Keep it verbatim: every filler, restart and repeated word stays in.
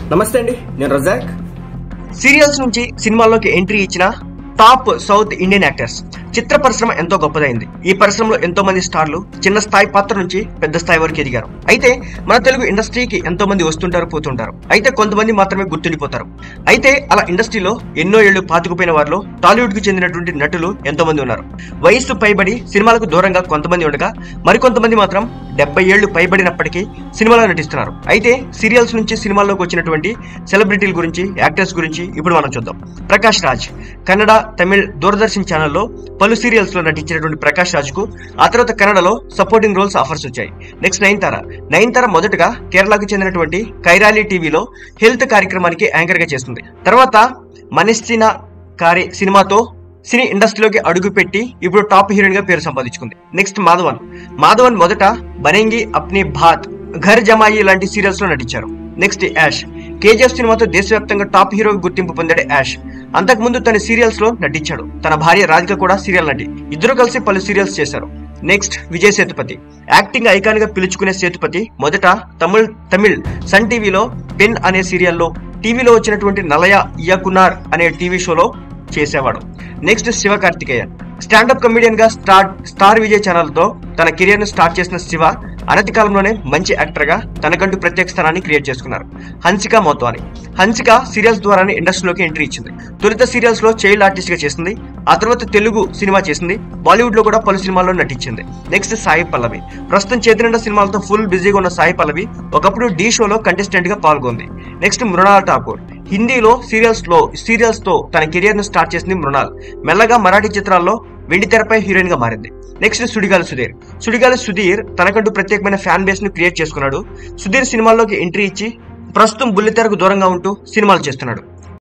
నమస్తే అండి, నేను రజాక్. సీరియల్స్ నుంచి సినిమాల్లోకి ఎంట్రీ ఇచ్చిన టాప్ సౌత్ ఇండియన్ యాక్టర్స్. చిత్ర పరిశ్రమ ఎంతో గొప్పదైంది. ఈ పరిశ్రమలో ఎంతో మంది స్టార్లు చిన్న స్థాయి పాత్ర నుంచి పెద్ద స్థాయి వరకు ఎదిగారు. అయితే మన తెలుగు ఇండస్ట్రీకి ఎంతో మంది వస్తుంటారు, పోతుంటారు. అయితే కొంతమంది మాత్రమే గుర్తుండిపోతారు. అయితే అలా ఇండస్ట్రీలో ఎన్నో ఏళ్లు పాతుకుపోయిన వారిలో టాలీవుడ్ కు చెందినటువంటి నటులు ఎంతో మంది ఉన్నారు. వయస్సు పైబడి సినిమాలకు దూరంగా కొంతమంది ఉండగా, మరికొంతమంది మాత్రం డెబ్బై ఏళ్లు పైబడినప్పటికీ సినిమాలో నటిస్తున్నారు. అయితే సీరియల్స్ నుంచి సినిమాల్లోకి వచ్చినటువంటి సెలబ్రిటీల గురించి, యాక్టర్స్ గురించి ఇప్పుడు మనం చూద్దాం. ప్రకాష్ రాజ్ కన్నడ, తమిళ్, దూరదర్శన్ ఛానల్లో పలు సీరియల్స్ లో నటించినటువంటి ప్రకాష్ రాజ్ కు ఆ తర్వాత కన్నడలో సపోర్టింగ్ రోల్స్ ఆఫర్స్ వచ్చాయి. నెక్స్ట్ నయనతార. నయనతార మొదటగా కేరళకు చెందినటువంటి కైరాలి టీవీలో హెల్త్ కార్యక్రమానికి యాంకర్ గా చేస్తుంది. తర్వాత మనస్తిన కారే సినిమాతో సినీ ఇండస్ట్రీలోకి అడుగుపెట్టి ఇప్పుడు టాప్ హీరోయిన్ గా పేరు సంపాదించుకుంది. నెక్స్ట్ మాధవన్. మాధవన్ మొదట బనేంగి అప్నీ బాత్, ఘర్ జమాయి లాంటి సీరియల్స్ లో నటించారు. Next ash. కేజీఎఫ్ సినిమాతో దేశవ్యాప్తంగా టాప్ హీరో గుర్తింపు పొందాడు యాష్. అంతకుముందు తన సీరియల్స్ లో నటించాడు. తన భార్య రాధిక కూడా సీరియల్ నటి. ఇద్దరు కలిసి పలు సీరియల్స్ చేశారు. Next Vijay Sethupathi. Acting icon గా పిలుచుకునే సేతుపతి మొదట తమిళ్ తమిళ్ సన్ టీవీలో పెన్ అనే సీరియల్లో, టీవీలో వచ్చినటువంటి నలయ ఇయకునార్ అనే టీవీ షోలో చేసేవాడు. Next Siva Karthikeyan. Standup comedian గా స్టార్ స్టార్ విజయ్ ఛానల్ తో తన కెరియర్ ను స్టార్ట్ చేసిన శివ అనతి కాలంలోనే మంచి యాక్టర్ గా తనకంటూ ప్రత్యేక స్థానాన్ని క్రియేట్ చేసుకున్నారు. హన్సిక మోత్వాని. హన్సిక సీరియల్స్ ద్వారానే ఇండస్ట్రీలోకి ఎంట్రీ ఇచ్చింది. తొలుత సీరియల్స్ లో చైల్డ్ ఆర్టిస్ట్ గా చేసింది. ఆ తర్వాత తెలుగు సినిమా చేసింది. బాలీవుడ్ లో కూడా పలు సినిమాల్లో నటించింది. నెక్స్ట్ సాయి పల్లవి. ప్రస్తుతం చేతినిండా సినిమాలతో ఫుల్ బిజీగా ఉన్న సాయి పల్లవి ఒకప్పుడు డి షోలో కంటెస్టెంట్ గా పాల్గొంది. నెక్స్ట్ మృణాల్ ఠాకూర్. హిందీలో సీరియల్స్ లో సీరియల్స్ తో తన కెరియర్ ను స్టార్ట్ చేసింది మృణాల్. మెల్లగా మరాఠీ చిత్రాల్లో వెండి తెరపై హీరోయిన్ గా మారింది. నెక్స్ట్ సుడిగాలి సుధీర్. సుడిగాలి సుధీర్ తనకంటూ ప్రత్యేకమైన ఫ్యాన్ బేస్ ను క్రియేట్ చేసుకున్నాడు. సుధీర్ సినిమాల్లోకి ఎంట్రీ ఇచ్చి ప్రస్తుతం బుల్లితెరకు దూరంగా ఉంటూ సినిమాలు చేస్తున్నాడు.